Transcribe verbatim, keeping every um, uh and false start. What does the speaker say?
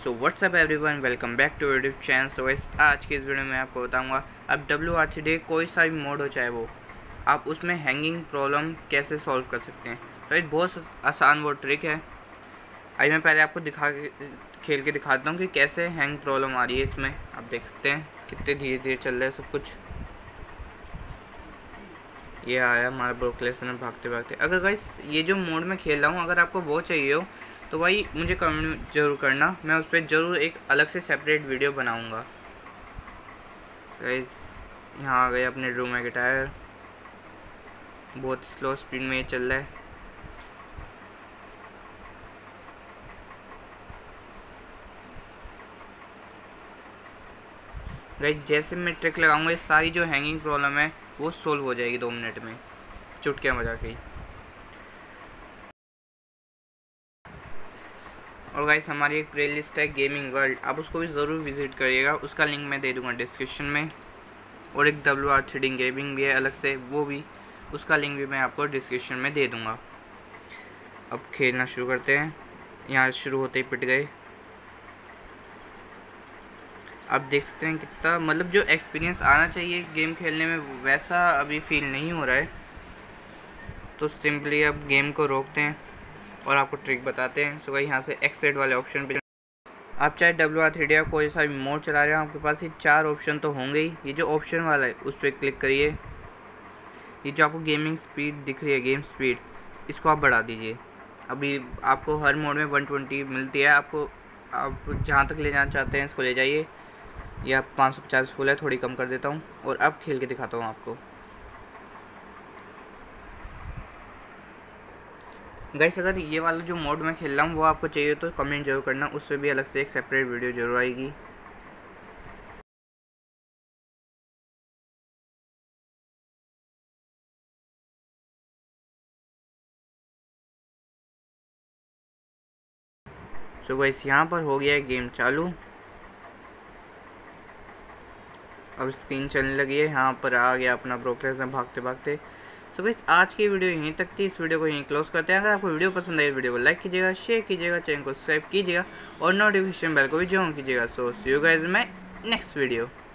So what's up everyone, welcome back to YouTube channel. So इस आज के इस वीडियो में आपको बताऊंगा अब डब्ल्यू आर थ्री डी कोई सा भी मोड हो चाहे वो, आप उसमें हैंगिंग प्रॉब्लम कैसे सॉल्व कर सकते हैं। तो एक बहुत आसान वो ट्रिक है। आज मैं पहले आपको दिखा खेल के दिखाता हूँ कि कैसे हैंग प्रॉब्लम आ रही है इसमें। आप देख सकते हैं कितने धीरे धीरे चल रहा है सब कुछ। ये आया हमारा ब्रोकलेसन में भागते भागते। अगर गाइस ये जो मोड में खेल रहा हूँ अगर आपको वो चाहिए हो तो भाई मुझे कमेंट जरूर करना, मैं उस पर ज़रूर एक अलग से सेपरेट वीडियो बनाऊँगा। गाइस यहाँ आ गए अपने रूम में टायर, बहुत स्लो स्पीड में ये चल रहा है। गाइस जैसे मैं ट्रिक लगाऊंगा ये सारी जो हैंगिंग प्रॉब्लम है वो सोल्व हो जाएगी दो मिनट में, चुटकियाँ बजा के। और गाइस हमारी एक प्लेलिस्ट है गेमिंग वर्ल्ड, आप उसको भी ज़रूर विजिट करिएगा, उसका लिंक मैं दे दूंगा डिस्क्रिप्शन में। और एक W R three D gaming भी है अलग से, वो भी उसका लिंक भी मैं आपको डिस्क्रिप्शन में दे दूंगा। अब खेलना शुरू करते हैं। यहाँ शुरू होते ही पिट गए। आप देख सकते हैं कितना मतलब जो एक्सपीरियंस आना चाहिए गेम खेलने में वैसा अभी फील नहीं हो रहा है। तो सिंपली अब गेम को रोकते हैं और आपको ट्रिक बताते हैं। सो यहाँ से एक्सेट वाले ऑप्शन पे आप चाहे डब्ल्यू आर थ्री डी या कोई सा भी मोड चला रहे हो, आपके पास ये चार ऑप्शन तो होंगे ही। ये जो ऑप्शन वाला है उस पर क्लिक करिए। ये जो आपको गेमिंग स्पीड दिख रही है, गेम स्पीड, इसको आप बढ़ा दीजिए। अभी आपको हर मोड में वन ट्वेंटी मिलती है, आपको आप जहाँ तक ले जाना चाहते हैं इसको ले जाइए। या पाँच सौ पचास फुल है, थोड़ी कम कर देता हूँ और अब खेल के दिखाता हूँ आपको। गाइस अगर ये वाला जो मोड में खेल रहा हूँ वो आपको चाहिए तो कमेंट जरूर करना, उस पर भी अलग से एक सेपरेट वीडियो जरूर आएगी। सो गाइस यहाँ पर हो गया है गेम चालू, अब स्क्रीन चलने लगी है। यहाँ पर आ गया अपना ब्रोकरेस में भागते भागते। सो गाइस आज की वीडियो यहीं तक थी, इस वीडियो को यहीं क्लोज करते हैं। अगर आपको वीडियो पसंद आई वीडियो को लाइक कीजिएगा, शेयर कीजिएगा, चैनल को सब्सक्राइब कीजिएगा और नोटिफिकेशन बेल को भी जरूर कीजिएगा। So see you guys my next video.